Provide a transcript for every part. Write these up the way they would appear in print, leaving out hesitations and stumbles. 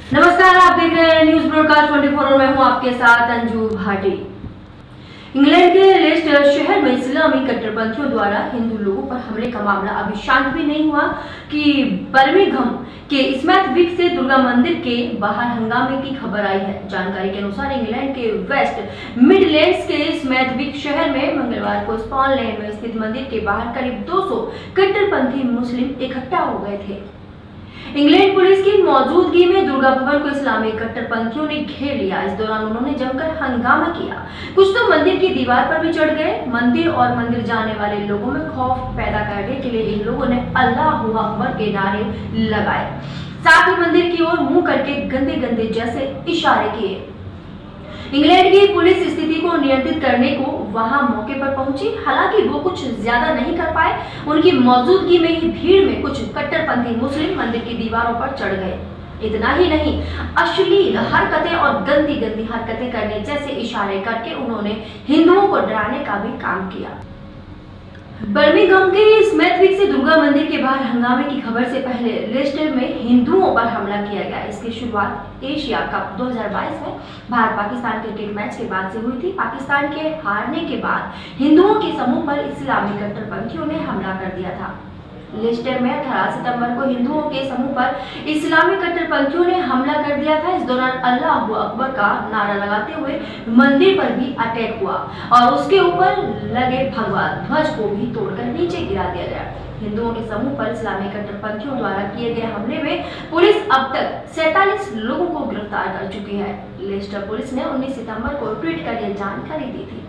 नमस्कार, आप देख रहे हैं न्यूज ब्रॉडकास्ट 24 और मैं हूं आपके साथ अंजू भाटी। इंग्लैंड के लेस्टर शहर में इस्लामी कट्टरपंथियों द्वारा हिंदू लोगों पर हमले का मामला अभी शांत भी नहीं हुआ कि बर्मिंघम के स्मैथविक से दुर्गा मंदिर के बाहर हंगामे की खबर आई है। जानकारी के अनुसार इंग्लैंड के वेस्ट मिडलैंड्स के स्मैथविक शहर में मंगलवार को स्पॉन लेन में स्थित मंदिर के बाहर करीब 200 कट्टरपंथी मुस्लिम इकट्ठा हो गए थे। इंग्लैंड पुलिस की मौजूदगी में दुर्गा भवन को इस्लामी कट्टरपंथियों ने घेर लिया। इस दौरान उन्होंने जमकर हंगामा किया। कुछ तो मंदिर की दीवार पर भी चढ़ गए। मंदिर और मंदिर जाने वाले लोगों में खौफ पैदा करने के लिए इन लोगों ने अल्लाहू अकबर के नारे लगाए, साथ ही मंदिर की ओर मुंह करके गंदे गंदे जैसे इशारे किए। इंग्लैंड की पुलिस स्थिति को नियंत्रित करने को वहां मौके पर पहुंची, हालांकि वो कुछ ज्यादा नहीं कर पाए। उनकी मौजूदगी में ही भीड़ में कुछ कट्टरपंथी मुस्लिम मंदिर की दीवारों पर चढ़ गए। इतना ही नहीं, अश्लील हरकतें और गंदी गंदी हरकतें करने जैसे इशारे करके उन्होंने हिंदुओं को डराने का भी काम किया। बर्मिंघम के स्मैथविक से दुर्गा मंदिर के बाहर हंगामे की खबर से पहले लेस्टर में हिंदुओं पर हमला किया गया। इसकी शुरुआत एशिया कप 2022 में भारत पाकिस्तान क्रिकेट मैच के बाद से हुई थी। पाकिस्तान के हारने के बाद हिंदुओं के समूह पर इस्लामी कट्टरपंथियों ने हमला कर दिया था। लेस्टर में 18 सितंबर को हिंदुओं के समूह पर इस्लामी कट्टरपंथियों ने हमला कर दिया था। इस दौरान अल्लाहू अकबर का नारा लगाते हुए मंदिर पर भी अटैक हुआ और उसके ऊपर लगे भगवा ध्वज को भी तोड़कर नीचे गिरा दिया गया। हिंदुओं के समूह पर इस्लामी कट्टरपंथियों द्वारा किए गए हमले में पुलिस अब तक 47 लोगों को गिरफ्तार कर चुकी है। लेस्टर पुलिस ने 19 सितंबर को ट्वीट कर यह जानकारी दी थी।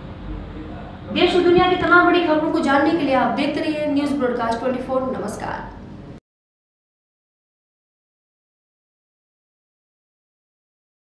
देश और दुनिया की तमाम बड़ी खबरों को जानने के लिए आप देखते रहिए न्यूज ब्रॉडकास्ट 24। नमस्कार।